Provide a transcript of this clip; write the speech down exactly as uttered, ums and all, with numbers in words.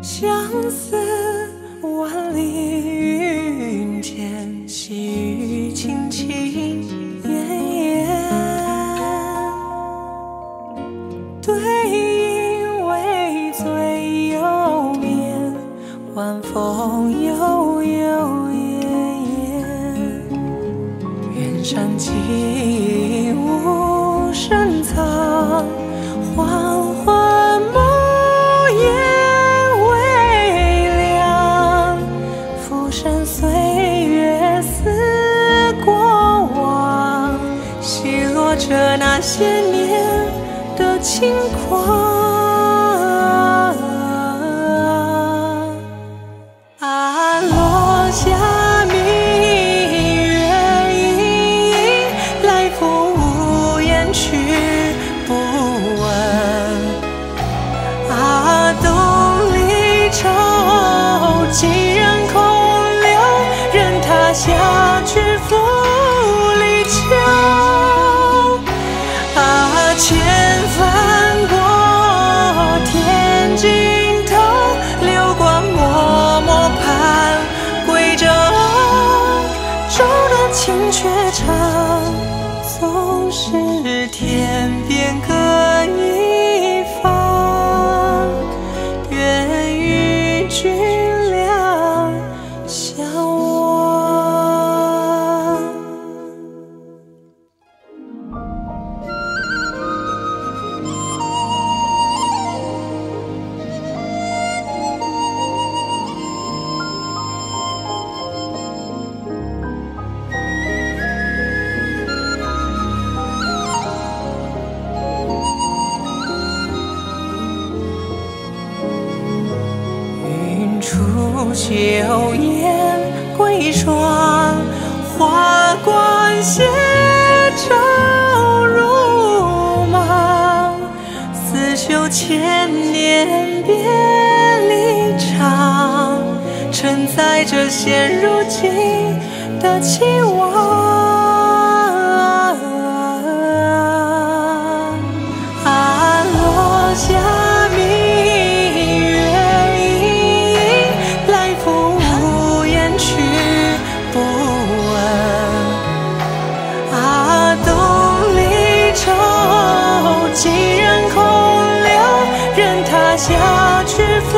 相思万里云间，细雨轻轻咽咽。对影为醉又眠，晚风悠悠咽咽。远山静无声藏，缓缓梦魇微凉。浮生岁月似过往，细落着那些年的轻狂。啊，落下明月盈盈，来复无言去不闻。啊，东离愁，几人空留，任他下去复离秋。啊，千帆过，天尽头，流光脉脉盼归舟。舟的清绝唱，纵使天边各一方，愿与君两相望。云出九烟归霜，花冠斜舟如芒。似绣千年别离长，承载着现如今的期望。啊，落下几人空留，任他下去。